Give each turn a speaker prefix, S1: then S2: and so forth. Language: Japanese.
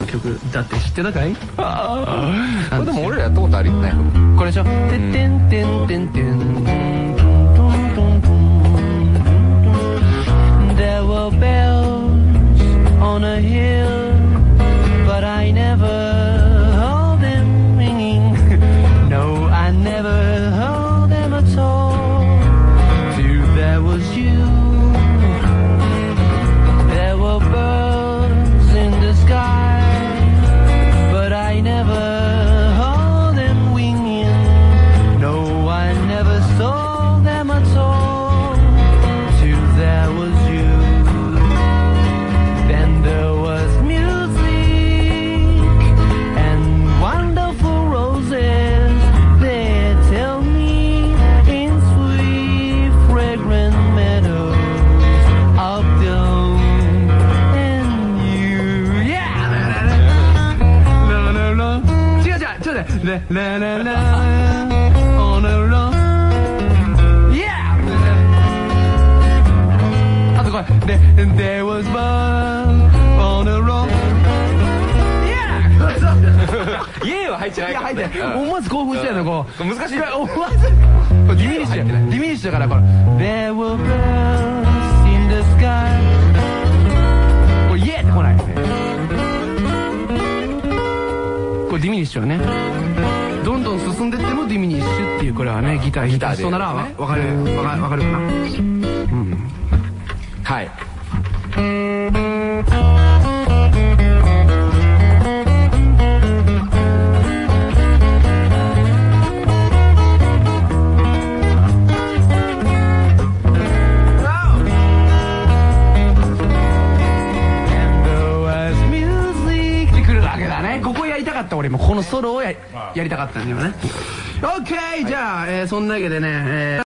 S1: 曲だって知ってたかい？
S2: これでも俺らやったことあるよね。
S1: これでしょ。てってんてんてんてん。There were bells on a hill, but I never heard them ringing. No, I never heard them at all. Till there was you. There were birds in the sky, but I never heard them winging. No, I never saw them at all. Till there was you. Then there was music and wonderful roses. They tell me in sweet fragrant meadows of doom and you. Yeah. La la la. 違う違う違うね。La la la on a roll. Yeah. あとこれ。There was one on a roll. Yeah.
S2: イエーは入ってない。
S1: いや入ってない。思わず興奮してるのこう。
S2: 難しい。
S1: 思わず。これディミニッシュや。ディミニッシュだからこれ。There were birds in the sky. これイエーって来ないですね。これディミニッシュはね。どんどん進んでってもディミニッシュっていうこれはねギター弾く人ならわかるかな。うん。
S2: はい。
S1: ここやりたかった俺もこのソロをやりたかったんだよね。 OK じゃあそんなわけでね